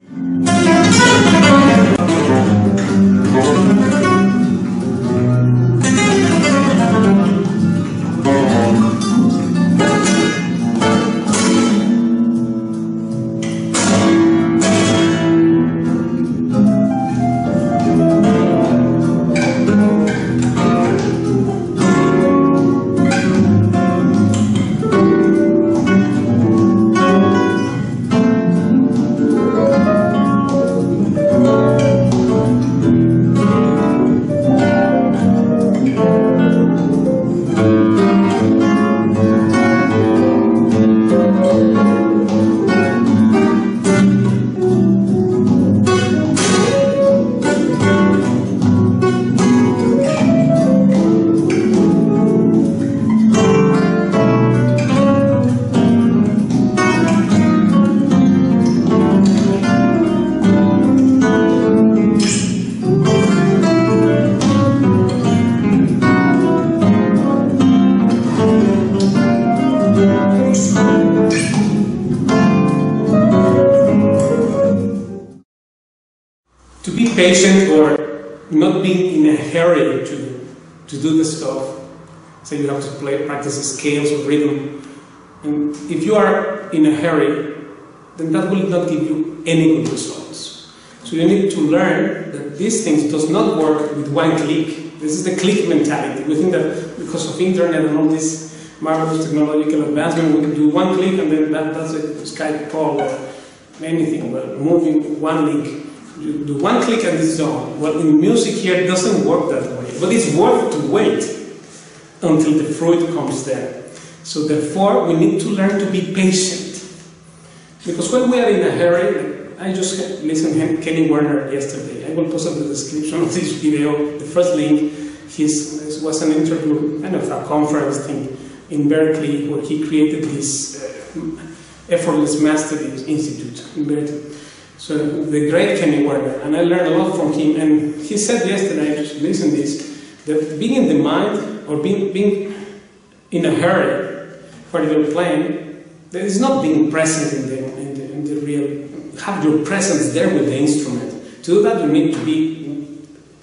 To be patient or not being in a hurry to do the stuff. So you have to practice scales or rhythm. And if you are in a hurry, then that will not give you any good results. So you need to learn that these things does not work with one click. This is the click mentality. We think that because of internet and all this marvelous technological advancement, we can do one click and then that's a Skype call or anything. But moving one link. You do one click and it's done. Well, in music here, it doesn't work that way. But it's worth to wait until the fruit comes there. So therefore, we need to learn to be patient. Because when we are in a hurry, I just listened to Kenny Werner yesterday. I will post the description of this video, the first link. This was an interview, kind of a conference thing in Berkeley, where he created this Effortless Mastery Institute in Berkeley. So the great Kenny Werner, and I learned a lot from him. And he said yesterday, I just listened to this, that being in the mind or being in a hurry while you're playing, that is not being present in the real. Have your presence there with the instrument. To do that, you need to be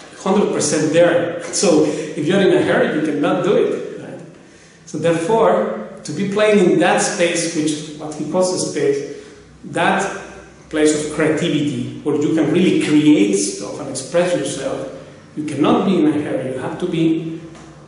100% there. So if you're in a hurry, you cannot do it. Right? So therefore, to be playing in that space, which what he calls the space, that place of creativity, where you can really create stuff and express yourself, you cannot be in a hurry. You have to be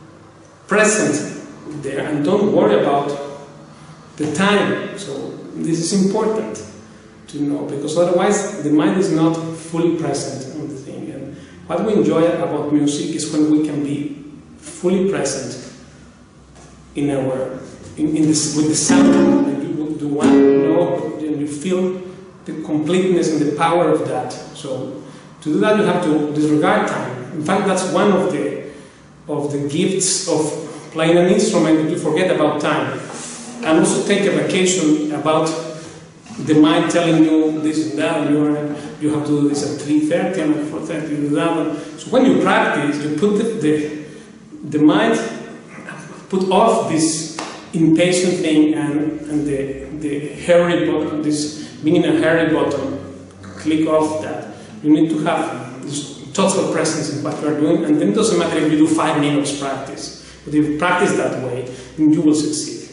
present there and don't worry about the time. So this is important to know, because otherwise the mind is not fully present on the thing. And what we enjoy about music is when we can be fully present in our with the sound. Like you do one note, and you feel the completeness and the power of that. So to do that, you have to disregard time. In fact, that's one of the gifts of playing an instrument, that you forget about time. And also take a vacation about the mind telling you this and that, you have to do this at 3:30 and at 4:30 you do that. So when you practice, you put the mind, put off this impatient thing and the hurry button, this being in a hurry button, click off that. You need to have this total presence in what you are doing, and then it doesn't matter if you do 5 minutes practice. But if you practice that way, then you will succeed.